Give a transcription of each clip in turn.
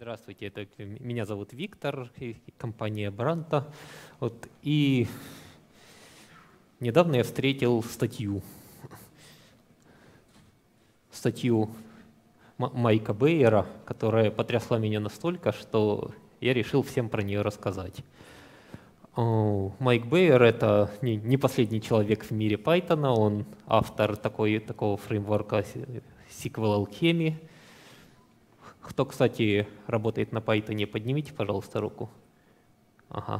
Здравствуйте, меня зовут Виктор, компания Бранта. И недавно я встретил статью Майка Бейера, которая потрясла меня настолько, что я решил всем про нее рассказать. Майк Бейер — это не последний человек в мире Python, он автор такого фреймворка SQL Alchemy. Кто, кстати, работает на Python, поднимите, пожалуйста, руку. Ага.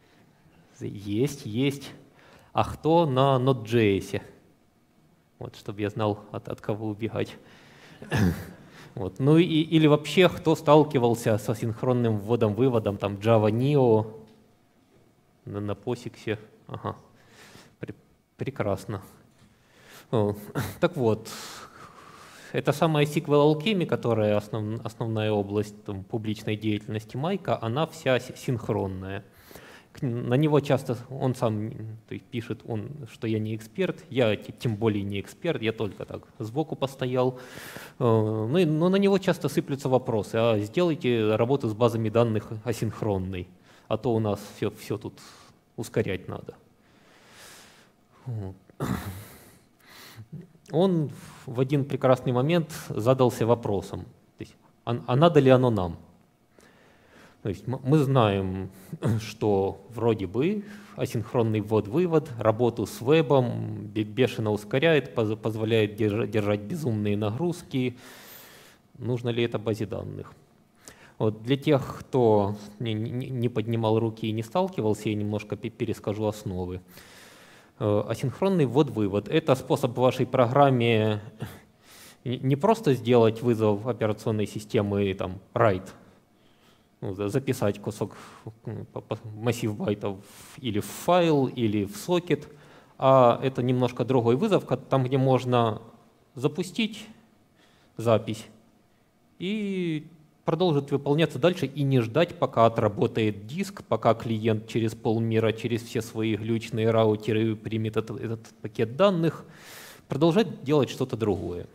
Есть. А кто на Node.js? Вот, чтобы я знал, от кого убегать. Вот. Ну или вообще, кто сталкивался с асинхронным вводом-выводом, там Java Neo на POSIX. Ага. Прекрасно. Так вот. Это самая SQL Alchemy, которая основная область публичной деятельности Майка, она вся синхронная. На него часто он сам пишет, что я не эксперт, я тем более не эксперт, я только так сбоку постоял. Но на него часто сыплются вопросы: а сделайте работу с базами данных асинхронной, а то у нас все тут ускорять надо. Он в один прекрасный момент задался вопросом, а надо ли оно нам? То есть мы знаем, что вроде бы асинхронный ввод-вывод работу с вебом бешено ускоряет, позволяет держать безумные нагрузки. Нужно ли это базе данных? Вот для тех, кто не поднимал руки и не сталкивался, я немножко перескажу основы. Асинхронный ввод-вывод — это способ в вашей программе не просто сделать вызов операционной системы там write, записать кусок, массив байтов или в файл, или в сокет, а это немножко другой вызов, там, где можно запустить запись и продолжит выполняться дальше и не ждать, пока отработает диск, пока клиент через полмира, через все свои глючные раутеры примет этот пакет данных, продолжать делать что-то другое.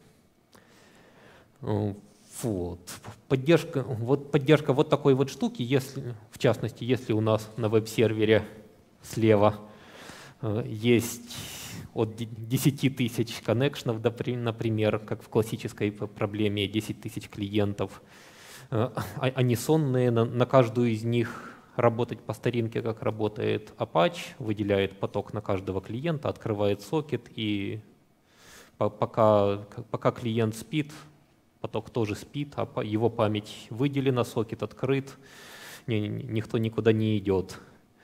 Вот. Поддержка вот такой вот штуки, в частности, если у нас на веб-сервере слева есть от 10 тысяч коннекшенов, например, как в классической проблеме 10 тысяч клиентов, они сонные, на каждую из них работать по старинке, как работает Apache, выделяет поток на каждого клиента, открывает сокет, и пока клиент спит, поток тоже спит, а его память выделена, сокет открыт, никто никуда не идет.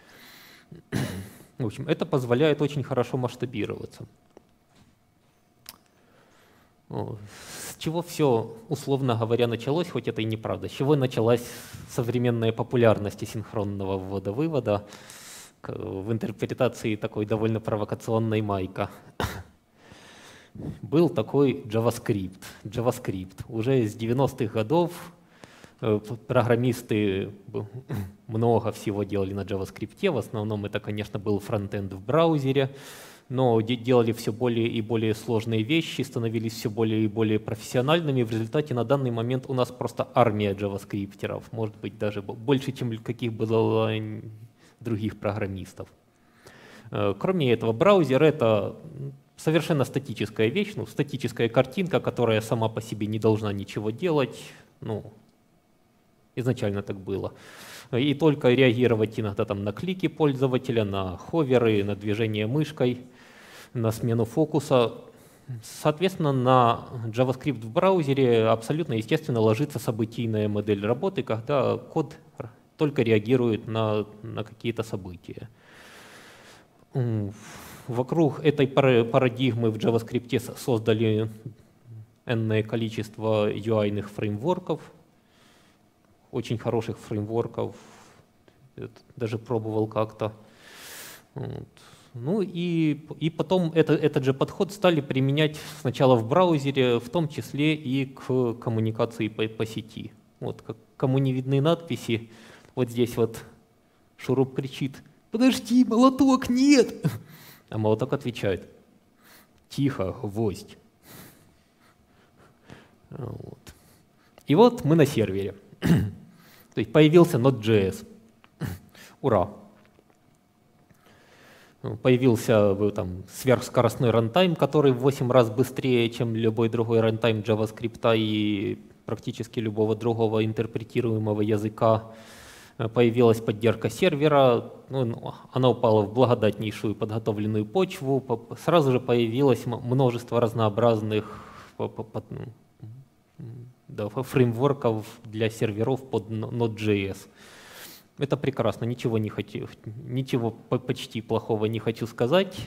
В общем, это позволяет очень хорошо масштабироваться. С чего все, условно говоря, началось, хоть это и неправда, с чего началась современная популярность асинхронного ввода-вывода в интерпретации такой довольно провокационной Майка? Был такой JavaScript. Уже с 90-х годов программисты много всего делали на JavaScript. В основном это, конечно, был фронтенд в браузере, но делали все более и более сложные вещи, становились все более и более профессиональными. В результате на данный момент у нас просто армия джаваскриптеров, может быть, даже больше, чем каких было других программистов. Кроме этого, браузер — это совершенно статическая вещь, статическая картинка, которая сама по себе не должна ничего делать. Изначально так было. И только реагировать иногда на клики пользователя, на ховеры, на движение мышкой, на смену фокуса. Соответственно, на JavaScript в браузере абсолютно естественно ложится событийная модель работы, когда код только реагирует на какие-то события. Вокруг этой парадигмы в JavaScript создали энное количество UI-ных фреймворков, очень хороших фреймворков, даже пробовал как-то. Ну и потом этот же подход стали применять сначала в браузере, в том числе и к коммуникации по сети. Вот кому не видны надписи, вот здесь вот Шуруп кричит: «Подожди, молоток, нет!» А молоток отвечает: «Тихо, гвоздь». Вот. И вот мы на сервере. То есть появился Node.js. Ура! Появился там сверхскоростной рантайм, который в 8 раз быстрее, чем любой другой рантайм JavaScript и практически любого другого интерпретируемого языка. Появилась поддержка сервера, она упала в благодатнейшую подготовленную почву, сразу же появилось множество разнообразных фреймворков для серверов под Node.js. Это прекрасно, ничего почти плохого не хочу сказать,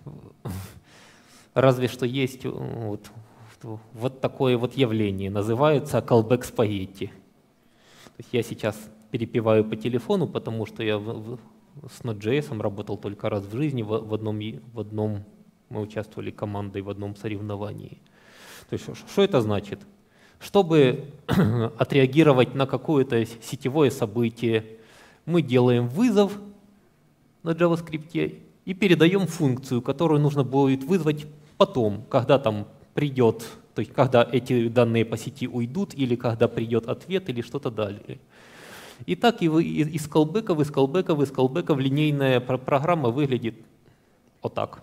разве что есть вот такое вот явление, называется callback spaghetti. То есть я сейчас перепеваю по телефону, потому что я с Node.js работал только раз в жизни, в одном мы участвовали командой в одном соревновании. То есть что это значит? Чтобы отреагировать на какое-то сетевое событие, мы делаем вызов на JavaScript и передаем функцию, которую нужно будет вызвать потом, когда там придет, то есть когда эти данные по сети уйдут, или когда придет ответ, или что-то далее. И так из колбеков линейная программа выглядит вот так.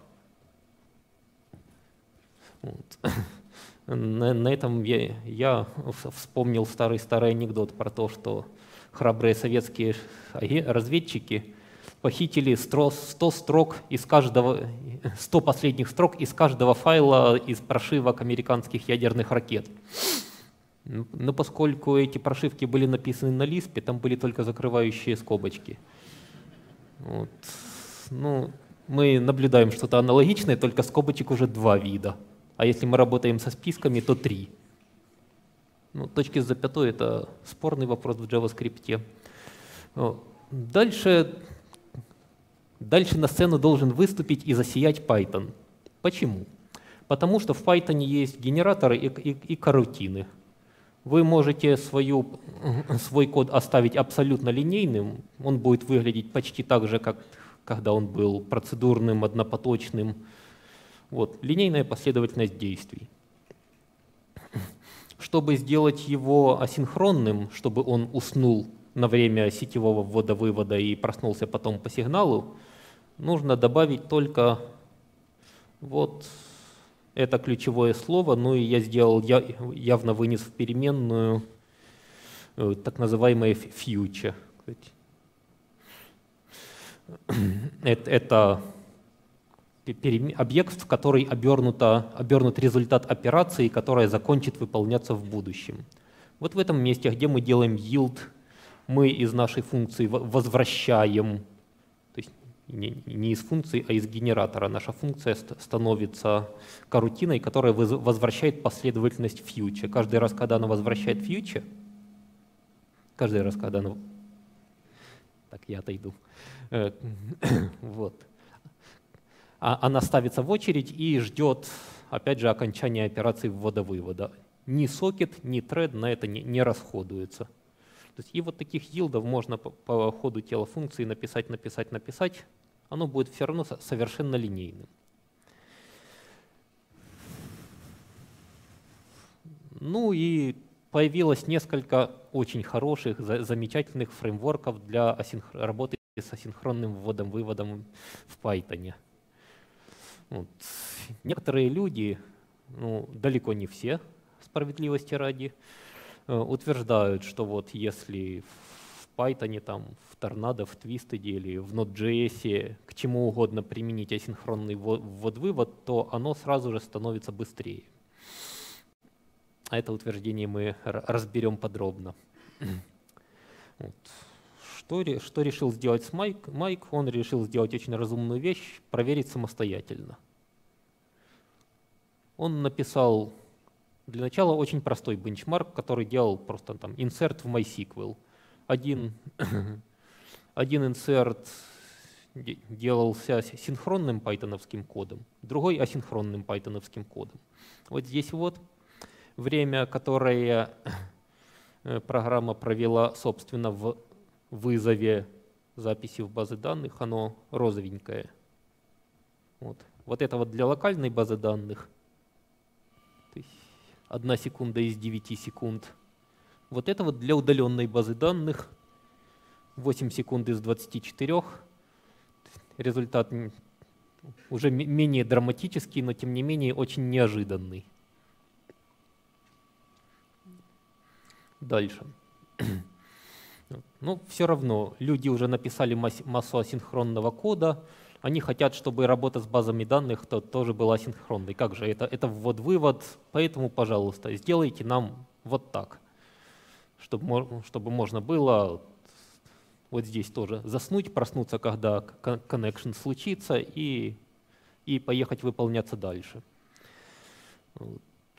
Вот. На этом я вспомнил старый анекдот про то, что храбрые советские разведчики похитили 100 строк из каждого, 100 последних строк из каждого файла из прошивок американских ядерных ракет. Но поскольку эти прошивки были написаны на Lisp, там были только закрывающие скобочки. Вот. Ну, мы наблюдаем что-то аналогичное, только скобочек уже 2 вида. А если мы работаем со списками, то 3. Ну, точки с запятой — это спорный вопрос в JavaScript. Дальше на сцену должен выступить и засиять Python. Почему? Потому что в Python есть генераторы и корутины. Вы можете свой код оставить абсолютно линейным, он будет выглядеть почти так же, как когда он был процедурным, однопоточным. Вот, линейная последовательность действий. Чтобы сделать его асинхронным, чтобы он уснул на время сетевого ввода-вывода и проснулся потом по сигналу, нужно добавить только вот это ключевое слово, ну и я явно вынес в переменную так называемое future. Это объект, в который обернут результат операции, которая закончит выполняться в будущем. Вот в этом месте, где мы делаем yield, мы из нашей функции возвращаем, то есть не из функции, а из генератора. Наша функция становится корутиной, которая возвращает последовательность future. Каждый раз, когда она возвращает future, каждый раз, когда она... Так, я отойду. Вот. Она ставится в очередь и ждет, опять же, окончания операции ввода-вывода. Ни сокет, ни thread на это не расходуется. То есть и вот таких йилдов можно по ходу тела функции написать. Оно будет все равно совершенно линейным. Ну и появилось несколько очень хороших, замечательных фреймворков для работы с асинхронным вводом-выводом в Python. Вот. Некоторые люди, ну, далеко не все, справедливости ради, утверждают, что вот если в Python, там, в Tornado, в Twisted или в Node.js к чему угодно применить асинхронный ввод-вывод, то оно сразу же становится быстрее. А это утверждение мы разберем подробно. Вот. Что решил сделать Майк? Он решил сделать очень разумную вещь — проверить самостоятельно. Он написал для начала очень простой бенчмарк, который делал просто там insert в MySQL. Один insert делался синхронным пайтоновским кодом, другой асинхронным пайтоновским кодом. Вот здесь вот время, которое программа провела, собственно, в вызове записи в базы данных, оно розовенькое. Вот это вот для локальной базы данных. То есть 1 секунда из 9 секунд. Вот это вот для удаленной базы данных 8 секунд из 24. Результат уже менее драматический, но тем не менее очень неожиданный. Дальше. Но все равно люди уже написали массу асинхронного кода. Они хотят, чтобы работа с базами данных тоже была асинхронной. Как же это ввод-вывод, поэтому, пожалуйста, сделайте нам вот так, чтобы можно было вот здесь тоже заснуть, проснуться, когда connection случится, и поехать выполняться дальше. Вот.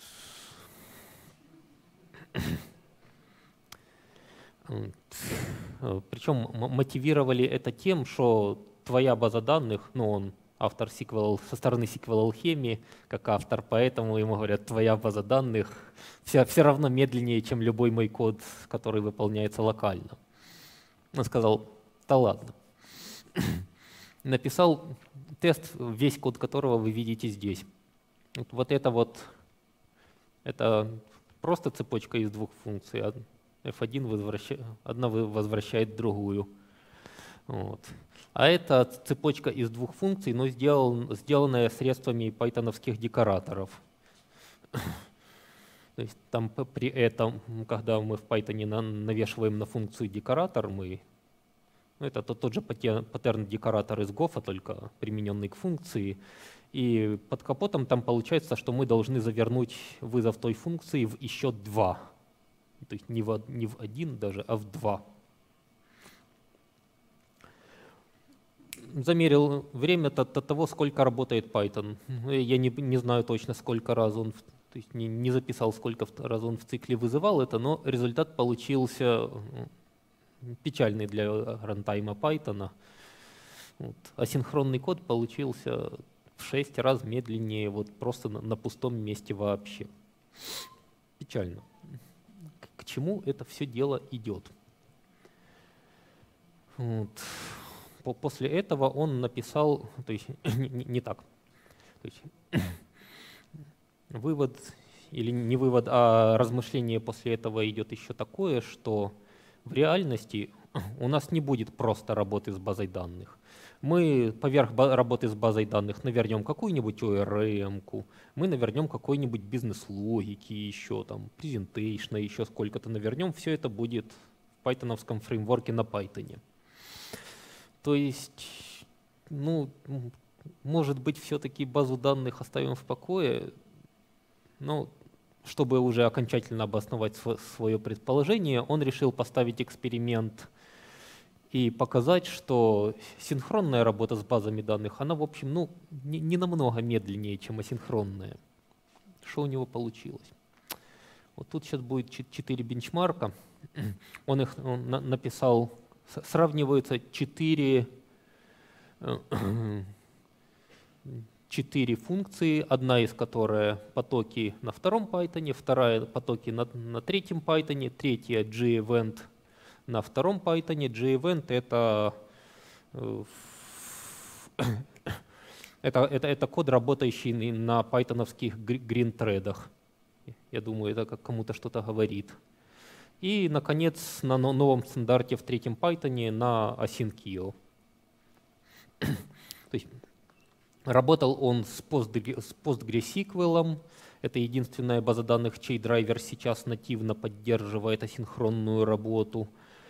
Причем мотивировали это тем, что твоя база данных, ну, он автор SQL, со стороны SQL алхемии, как автор, поэтому ему говорят, твоя база данных все равно медленнее, чем любой мой код, который выполняется локально. Он сказал, да ладно. Написал тест, весь код которого вы видите здесь. Вот это просто цепочка из двух функций. F1 одна возвращает другую. Вот. А это цепочка из двух функций, но сделанная средствами пайтоновских декораторов. То есть там при этом, когда мы в Python навешиваем на функцию декоратор, это тот же паттерн декоратор из Go, только примененный к функции. И под капотом там получается, что мы должны завернуть вызов той функции в еще 2. То есть не в 1 даже, а в 2. Замерил время от того, сколько работает Python. Я не знаю точно, сколько раз он, то есть не записал, сколько раз он в цикле вызывал это, но результат получился печальный для рантайма Python. Вот. Асинхронный код получился в 6 раз медленнее, вот просто на пустом месте вообще. Печально. К чему это все дело идет? Вот. После этого он написал, то есть не так. То есть, вывод или не вывод, а размышление после этого идет еще такое, что в реальности у нас не будет просто работы с базой данных. Мы поверх работы с базой данных навернем какую-нибудь ORM-ку, мы навернем какой-нибудь бизнес-логики, еще там, презентейшна, еще сколько-то навернем. Все это будет в пайтоновском фреймворке на Python. То есть, ну, может быть, все-таки базу данных оставим в покое, но чтобы уже окончательно обосновать свое предположение, он решил поставить эксперимент и показать, что синхронная работа с базами данных, она, в общем, ну, не намного медленнее, чем асинхронная. Что у него получилось? Вот тут сейчас будет 4 бенчмарка. Он написал, сравниваются 4 функции, одна из которых потоки на втором Python, вторая потоки на третьем Python, третья G-event на втором Python. G-event это код, работающий на пайтоновских грин-тредах. Я думаю, это как кому-то что-то говорит. И, наконец, на новом стандарте в третьем Python на asyncio. То есть работал он с PostgreSQL. Это единственная база данных, чей драйвер сейчас нативно поддерживает асинхронную работу.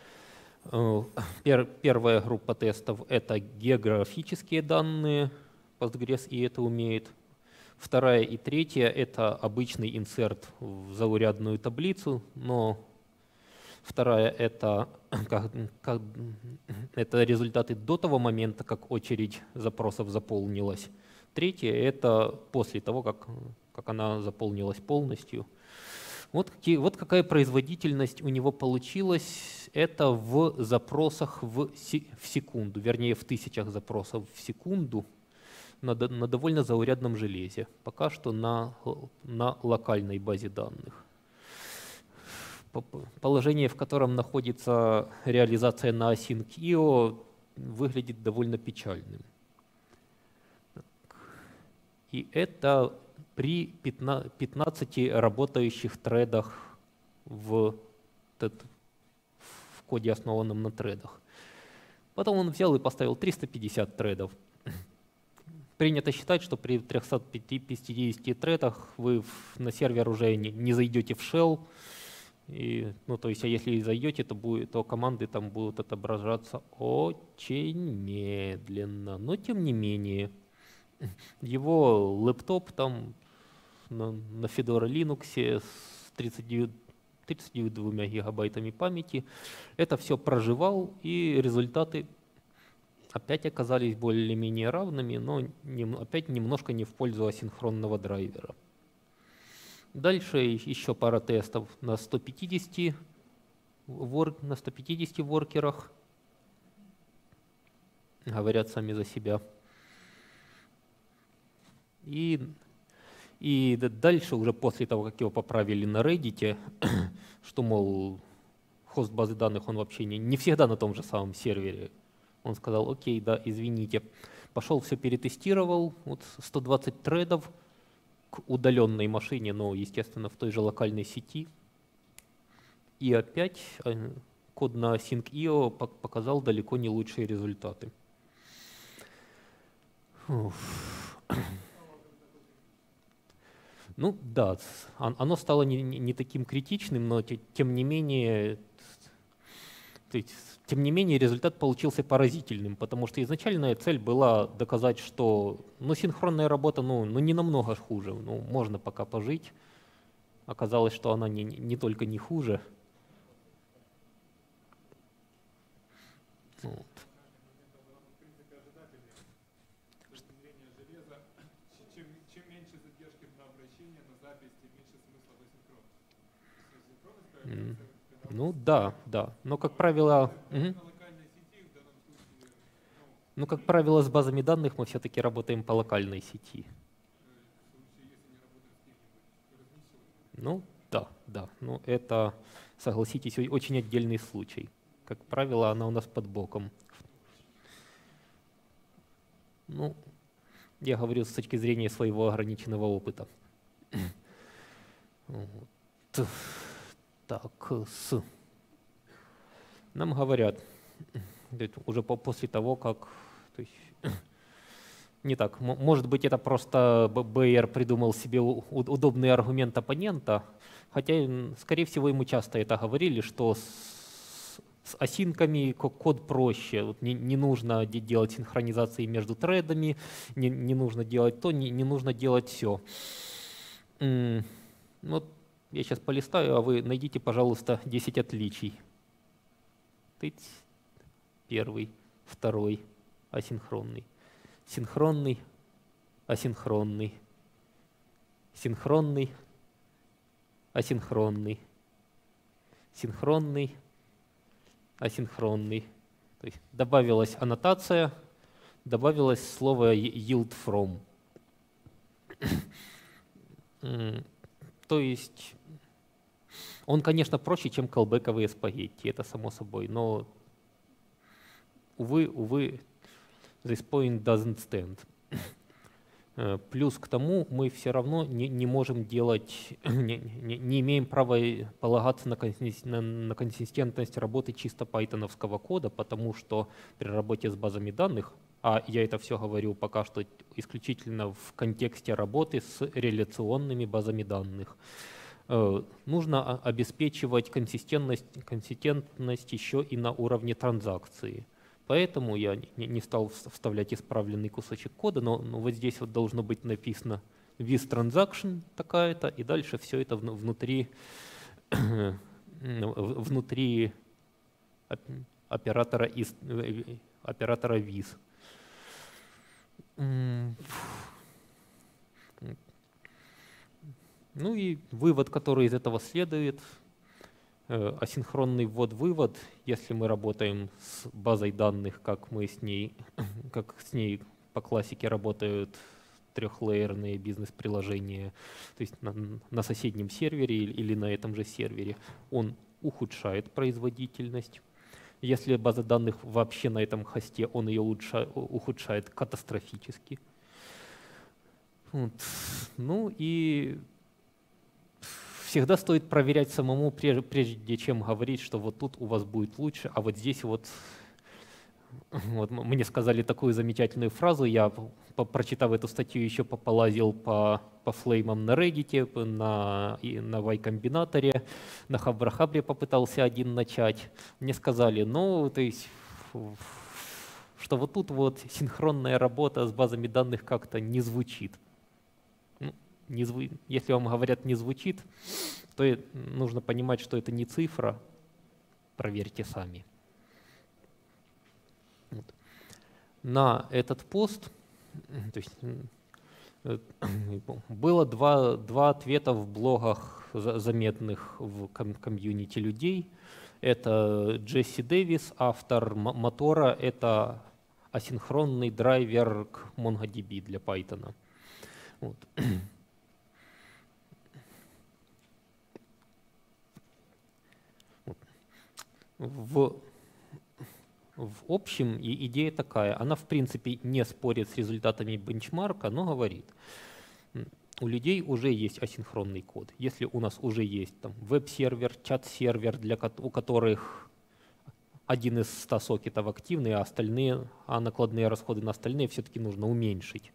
Первая группа тестов — это географические данные. Postgres и это умеет. Вторая и третья — это обычный инсерт в заурядную таблицу, но вторая — это результаты до того момента, как очередь запросов заполнилась. Третья — это после того, как она заполнилась полностью. Вот какая производительность у него получилась. Это в запросах в секунду, вернее, в тысячах запросов в секунду на довольно заурядном железе. Пока что на локальной базе данных. Положение, в котором находится реализация на asyncio, выглядит довольно печальным. И это при 15 работающих тредах в в коде, основанном на тредах. Потом он взял и поставил 350 тредов. Принято считать, что при 350 тредах вы на сервер уже не зайдете в shell. И, ну, то есть, а если и зайдете, то команды там будут отображаться очень медленно. Но тем не менее, его лэптоп там на Fedora Linux с 32 гигабайтами памяти это все проживал, и результаты опять оказались более-менее равными, но опять немножко не в пользу асинхронного драйвера. Дальше еще пара тестов на 150 воркерах. Говорят сами за себя. И дальше, уже после того, как его поправили на Reddit, что, мол, хост базы данных, он вообще не всегда на том же самом сервере. Он сказал: окей, да, извините. Пошел, все перетестировал, вот 120 тредов к удаленной машине, но, естественно, в той же локальной сети. И опять код на async.io показал далеко не лучшие результаты. Ну да, оно стало не таким критичным, но тем не менее результат получился поразительным, потому что изначальная цель была доказать, что синхронная работа не намного хуже, можно пока пожить. Оказалось, что она не только не хуже. Вот. Ну да. Но, как правило, как правило, с базами данных мы все-таки работаем по локальной сети. Ну да. Но это, согласитесь, очень отдельный случай. Как правило, она у нас под боком. Ну, я говорю с точки зрения своего ограниченного опыта. Так, нам говорят, уже после того, как... То есть, не так, может быть, это просто БР придумал себе удобный аргумент оппонента, хотя, скорее всего, ему часто это говорили, что с асинками код проще. Вот не нужно делать синхронизации между тредами, не нужно делать то, не нужно делать все. Вот я сейчас полистаю, а вы найдите, пожалуйста, 10 отличий. Первый, второй, асинхронный. Синхронный, асинхронный. Синхронный, асинхронный. Синхронный, асинхронный. То есть добавилась аннотация, добавилось слово yield from. То есть он, конечно, проще, чем callback'овые спагетти, это само собой, но, увы, this point doesn't stand. Плюс к тому мы все равно не можем делать, не имеем права полагаться на консистентность работы чисто пайтоновского кода, потому что при работе с базами данных, а я это все говорю пока что исключительно в контексте работы с реляционными базами данных, нужно обеспечивать консистентность еще и на уровне транзакции. Поэтому я не стал вставлять исправленный кусочек кода, но вот здесь вот должно быть написано with transaction такая-то, и дальше все это внутри оператора with. Ну и вывод, который из этого следует, асинхронный ввод-вывод, если мы работаем с базой данных, как с ней по классике работают трехлеерные бизнес-приложения, то есть на соседнем сервере или на этом же сервере, он ухудшает производительность. Если база данных вообще на этом хосте, он ее ухудшает катастрофически. Вот. Ну и всегда стоит проверять самому, прежде чем говорить, что вот тут у вас будет лучше, а вот здесь вот мне сказали такую замечательную фразу, я, прочитав эту статью, еще полазил по флеймам на Reddit, на Y-комбинаторе, на Хабре попытался один начать. Мне сказали, ну, то есть, что вот тут вот синхронная работа с базами данных как-то не звучит. Если вам говорят «не звучит», то нужно понимать, что это не цифра, проверьте сами. Вот. На этот пост то есть, было два ответа в блогах, заметных в комьюнити людей. Это Джесси Дэвис, автор Мотора, это асинхронный драйвер к MongoDB для Python. Вот. В общем, идея такая, она в принципе не спорит с результатами бенчмарка, но говорит, у людей уже есть асинхронный код. Если у нас уже есть там веб-сервер, чат-сервер, у которых один из 100 сокетов активный, а накладные расходы на остальные все-таки нужно уменьшить.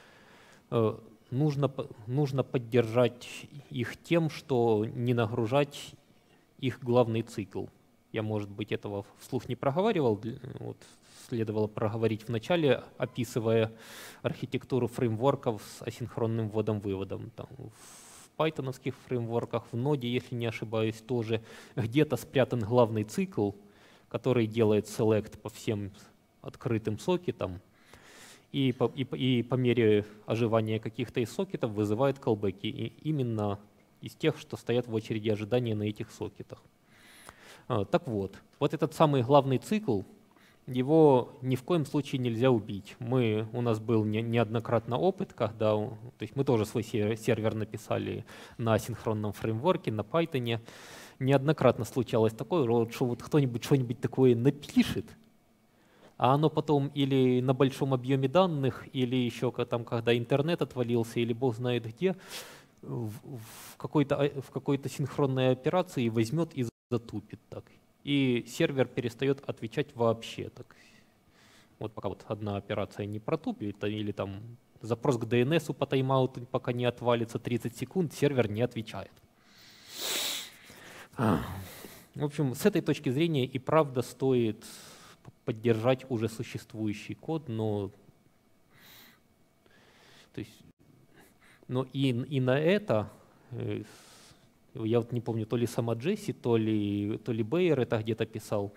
Нужно поддержать их тем, что не нагружать их главный цикл. Я, может быть, этого вслух не проговаривал, вот, следовало проговорить в начале, описывая архитектуру фреймворков с асинхронным вводом-выводом. В пайтоновских фреймворках, в ноде, если не ошибаюсь, тоже где-то спрятан главный цикл, который делает select по всем открытым сокетам, и по мере оживания каких-то из сокетов вызывает callback'и, и именно из тех, что стоят в очереди ожидания на этих сокетах. Так вот этот самый главный цикл, его ни в коем случае нельзя убить. У нас был неоднократно опыт, когда, то есть мы тоже свой сервер написали на асинхронном фреймворке, на Python. Неоднократно случалось такое, что вот кто-нибудь что-нибудь такое напишет, а оно потом или на большом объеме данных, или еще там, когда интернет отвалился, или бог знает где, в какой-то синхронной операции возьмет и затупит так. И сервер перестает отвечать вообще так. Вот пока вот одна операция не протупит, или там запрос к DNS по тайм-ауту пока не отвалится 30 секунд, сервер не отвечает. В общем, с этой точки зрения и правда стоит поддержать уже существующий код, но и на это, я вот не помню, то ли сама Джесси, то ли Бейер это где-то писал,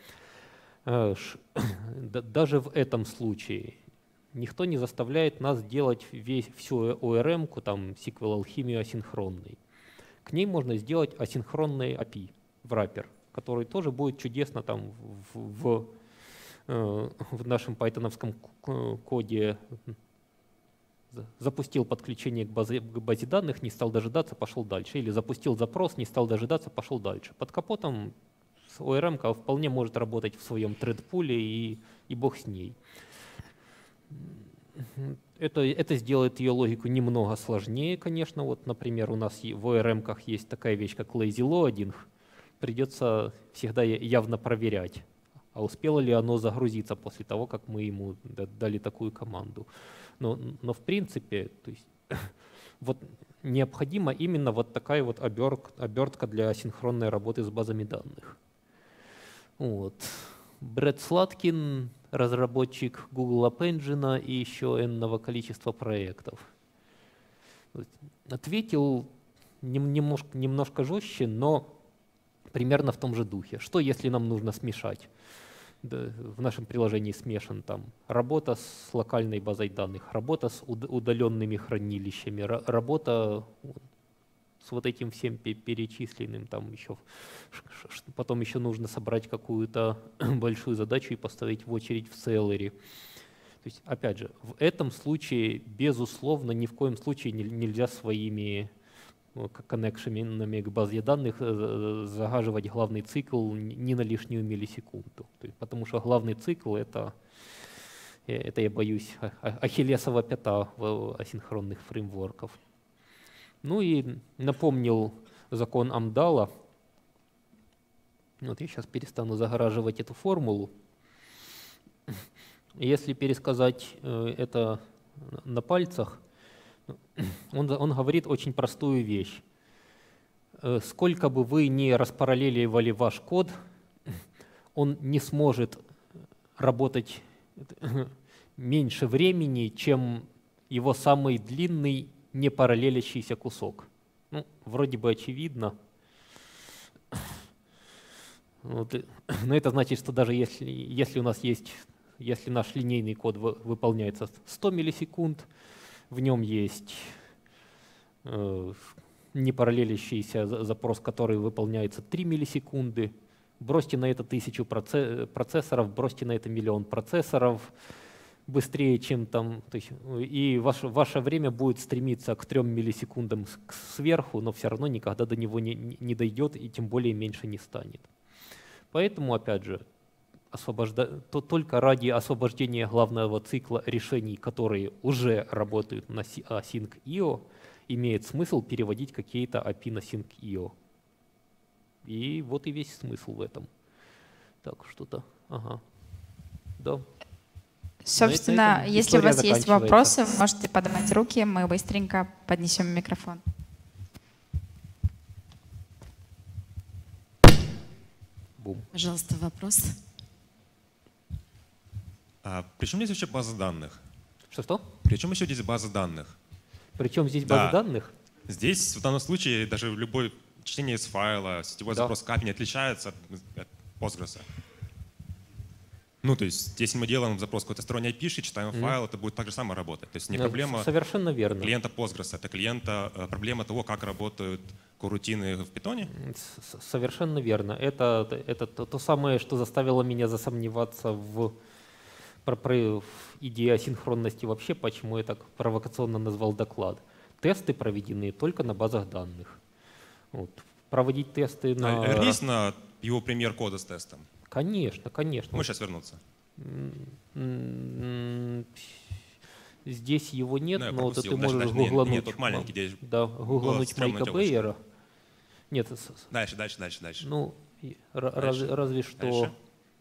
даже в этом случае никто не заставляет нас делать всю ORM-ку, там, SQL-алхимию асинхронной. К ней можно сделать асинхронный API в wrapper, который тоже будет чудесно там в нашем пайтоновском коде. Запустил подключение к базе данных, не стал дожидаться, пошел дальше. Или запустил запрос, не стал дожидаться, пошел дальше. Под капотом ORM вполне может работать в своем thread-пуле и бог с ней. Это сделает ее логику немного сложнее, конечно. Вот, например, у нас в ORM есть такая вещь, как lazy loading. Придется всегда явно проверять, а успело ли оно загрузиться после того, как мы ему дали такую команду. Но в принципе, то есть, вот необходима именно вот такая вот обертка для асинхронной работы с базами данных. Вот. Брэд Сладкин, разработчик Google App Engine и еще энного количества проектов. Ответил немножко жестче, но примерно в том же духе. Что если нам нужно смешать? В нашем приложении смешан там работа с локальной базой данных, работа с удаленными хранилищами, работа с вот этим всем перечисленным, там еще, потом еще нужно собрать какую-то большую задачу и поставить в очередь в Celery. То есть, опять же, в этом случае, безусловно, ни в коем случае нельзя своими коннекшенами к базе данных загаживать главный цикл ни на лишнюю миллисекунду. Потому что главный цикл это я боюсь, ахиллесова пята асинхронных фреймворков. Ну и напомнил закон Амдала. Вот я сейчас перестану загораживать эту формулу. Если пересказать это на пальцах, он говорит очень простую вещь. Сколько бы вы ни распараллеливали ваш код, он не сможет работать меньше времени, чем его самый длинный не параллелящийся кусок. Ну, вроде бы очевидно. Вот. Но это значит, что даже если у нас есть, если наш линейный код выполняется 100 миллисекунд, в нем есть непараллелящийся запрос, который выполняется 3 миллисекунды, бросьте на это 1000 процессоров, бросьте на это 1 000 000 процессоров, быстрее, чем там, то есть, и ваше время будет стремиться к 3 миллисекундам сверху, но все равно никогда до него не дойдет и тем более меньше не станет. Поэтому, опять же, только ради освобождения главного цикла решений, которые уже работают на Async.io, имеет смысл переводить какие-то API на Sync.io. И вот и весь смысл в этом. Так, что-то. Ага. Да. Собственно, если у вас есть вопросы, вы можете поднимать руки, мы быстренько поднесем микрофон. Бум. Пожалуйста, вопрос. При чем здесь вообще база данных? Что? При чем еще здесь база данных? Причем здесь база данных? Здесь в данном случае даже любое чтение из файла, сетевой запрос к API не отличается от Postgres. Ну, то есть, если мы делаем запрос какой-то сторонней API, читаем файл, это будет так же самое работать. То есть не проблема совершенно верно. Клиента Postgres, это проблема того, как работают корутины в Python. Совершенно верно. Это то самое, что заставило меня засомневаться в идее асинхронности вообще, почему я так провокационно назвал доклад. Тесты проведены только на базах данных. Вот. Проводить тесты на… Вернись на его пример кода с тестом. Конечно, конечно. Можешь сейчас вернуться? Здесь его нет, но вот ты можешь гуглануть. Нет, тут маленький, где гуглануть Майка Бейера. Нет. Дальше. Ну, разве что… Дальше?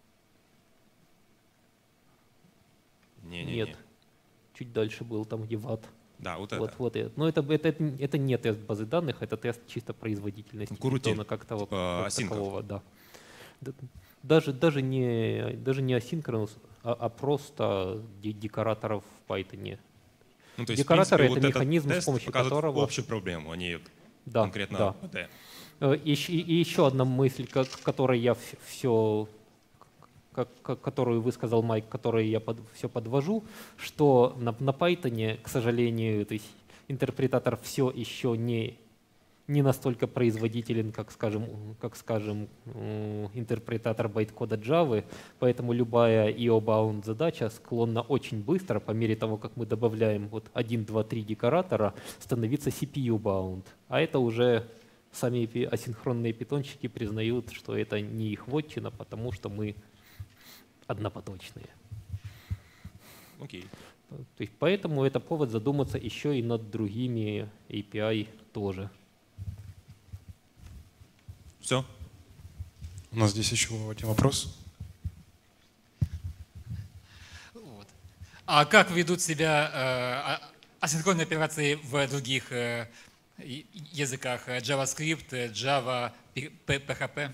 Нет. Чуть дальше был, там где ват. Да, вот это. Вот это. Но это не тест базы данных, это тест чисто производительности. Курутин, как такового, да. Даже не асинхронус, а просто декораторов в Python. Ну, то есть, декораторы — в принципе, это механизм, с помощью которого… общую проблему, а не конкретно АД. И еще одна мысль, которую высказал Майк, которую я все подвожу, что на Python, к сожалению, то есть интерпретатор все еще не настолько производителен, как скажем, интерпретатор байткода Java, поэтому любая IO-bound задача склонна очень быстро, по мере того, как мы добавляем 1, 2, 3 декоратора, становиться CPU-bound. А это уже сами асинхронные питончики признают, что это не их вотчина, потому что мы однопоточные. Окей. То есть поэтому это повод задуматься еще и над другими API тоже. Все. У нас здесь еще один вопрос. Вот. А как ведут себя асинхронные операции в других языках? JavaScript, Java, PHP?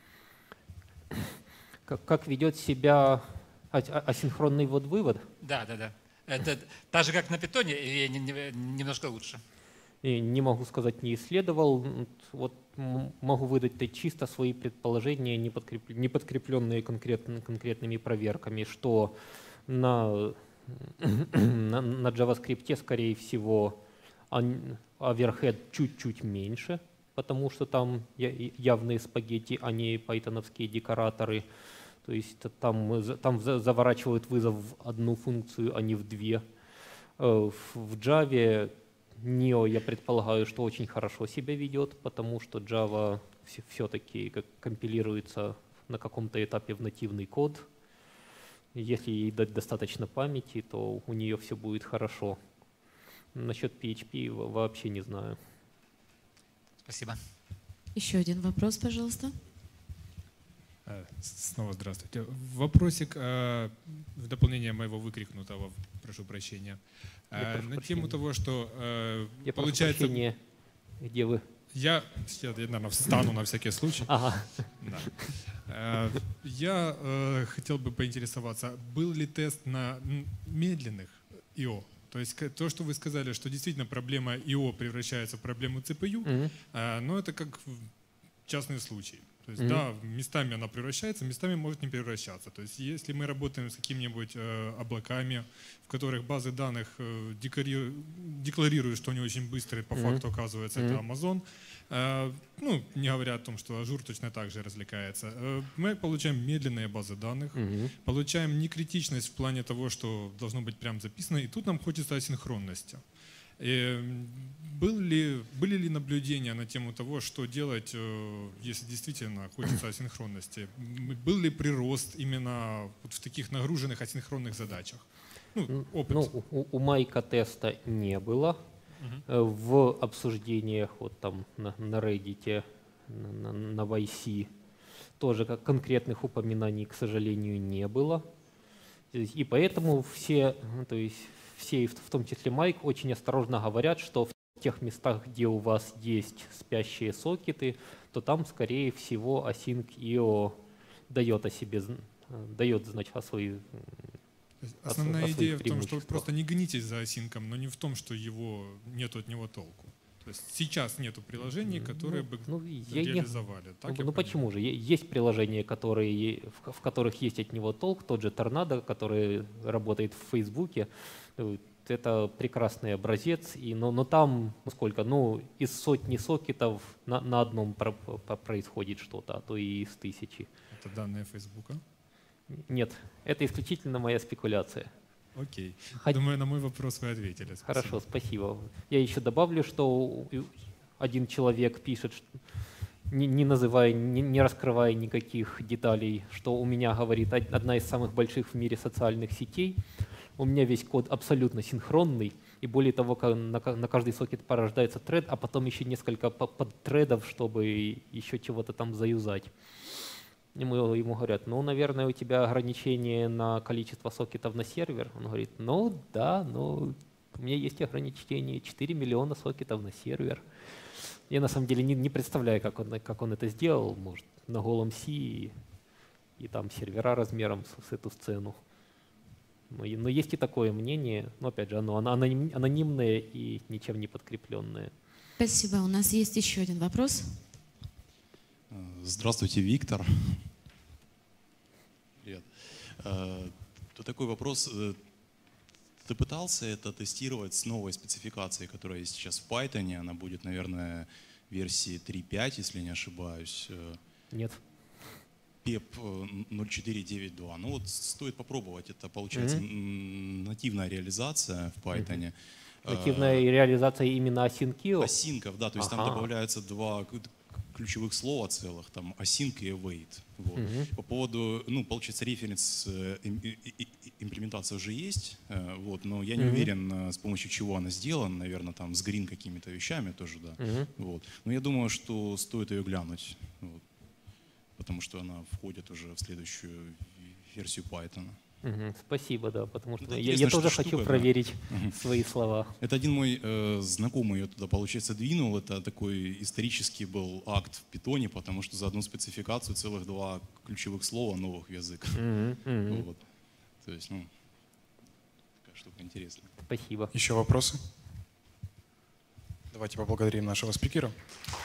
Как ведет себя асинхронный ввод-вывод? Да. Это так же, как на Python, или немножко лучше? И не могу сказать, не исследовал. Вот могу выдать чисто свои предположения, не подкрепленные конкретными проверками, что на JavaScript, скорее всего, overhead чуть-чуть меньше, потому что там явные спагетти, а не пайтоновские декораторы. То есть там заворачивают вызов в одну функцию, а не в две. В Java Neo, я предполагаю, что очень хорошо себя ведет, потому что Java все-таки компилируется на каком-то этапе в нативный код. Если ей дать достаточно памяти, то у нее все будет хорошо. Насчет PHP вообще не знаю. Спасибо. Еще один вопрос, пожалуйста. Снова здравствуйте. Вопросик в дополнение моего выкрикнутого, прошу прощения. На тему того, что получается... Прошу прощения, где вы? Я, наверное, встану на всякий случай. Ага. Да. Я хотел бы поинтересоваться, был ли тест на медленных ИО? То есть то, что вы сказали, что действительно проблема ИО превращается в проблему CPU, но это как частный случай. То есть, да, местами она превращается, местами может не превращаться. То есть если мы работаем с какими-нибудь облаками, в которых базы данных декларируют, что они очень быстрые, по факту оказывается это Amazon, ну, не говоря о том, что Azure точно так же развлекается, мы получаем медленные базы данных, получаем некритичность в плане того, что должно быть прям записано, и тут нам хочется асинхронности. Были ли наблюдения на тему того, что делать, если действительно хочется асинхронности? Был ли прирост именно вот в таких нагруженных асинхронных задачах? Опыт. У Майка теста не было. В обсуждениях вот там на Reddit, на YC тоже конкретных упоминаний, к сожалению, не было. И поэтому все, то есть все, в том числе Майк, очень осторожно говорят, что в тех местах, где у вас есть спящие сокеты, то там, скорее всего, async.io дает о себе, дает знать о своих. Основная идея в том, что вы просто не гонитесь за асинком, но не в том, что нет от него толку. То есть сейчас нету приложений, которые бы реализовали. Почему же? Есть приложения, в которых есть от него толк, тот же Торнадо, который работает в Фейсбуке. Это прекрасный образец, но там сколько? Из сотни сокетов на одном происходит что-то, а то и из 1000. Это данные Фейсбука? Нет, это исключительно моя спекуляция. Окей. Думаю, на мой вопрос вы ответили. Спасибо. Хорошо, спасибо. Я еще добавлю, что один человек пишет, не называя, не раскрывая никаких деталей, что у меня, говорит, одна из самых больших в мире социальных сетей. У меня весь код абсолютно синхронный, и более того, на каждый сокет порождается тред, а потом еще несколько подтредов, чтобы еще чего-то там заюзать. Ему говорят, наверное, у тебя ограничение на количество сокетов на сервер. Он говорит, да, у меня есть ограничение 4 миллиона сокетов на сервер. Я на самом деле не представляю, как он это сделал, может, на голом C и там сервера размером с эту сцену. Но есть и такое мнение, но опять же, оно анонимное и ничем не подкрепленное. Спасибо. У нас есть еще один вопрос. Здравствуйте, Виктор. Привет. Такой вопрос. Ты пытался это тестировать с новой спецификацией, которая есть сейчас в Python? Она будет, наверное, версии 3.5, если не ошибаюсь. Нет. PEP 0492. Стоит попробовать. Это, получается, нативная реализация в Python. Нативная реализация именно async.io? Асинков, да. То есть там добавляются два ключевых слова целых, там async и await. Вот. По поводу, получается, референс имплементация уже есть, но я не уверен, с помощью чего она сделана, наверное, там с green какими-то вещами тоже, да. Вот. Но я думаю, что стоит ее глянуть, потому что она входит уже в следующую версию Python. Спасибо, да, потому что я тоже хочу проверить свои слова. Это один мой знакомый ее туда, получается, двинул. Это такой исторический был акт в питоне, потому что за одну спецификацию целых два ключевых слова новых в язык. Вот. То есть, такая штука интересная. Спасибо. Еще вопросы? Давайте поблагодарим нашего спикера.